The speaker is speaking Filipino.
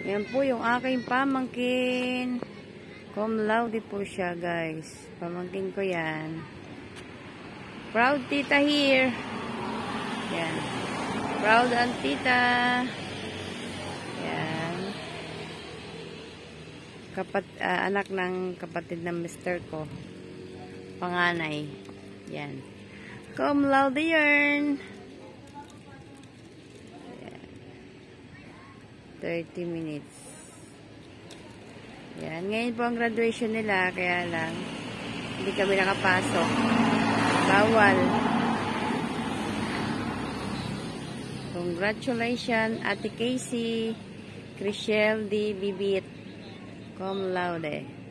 Yan po yung aking pamangkin. Cum laude po siya, guys. Pamangkin ko yan. Proud tita here. Yan. Proud ang tita. Yan. Anak ng kapatid ng mister ko. Panganay. Yan. Cum laude yarn. 30 minutes. Yan. Ngayon po ang graduation nila. Kaya lang, hindi kami nakapasok. Bawal. Congratulations, Ate Casey, Chriselle D. Bibit. Cum laude.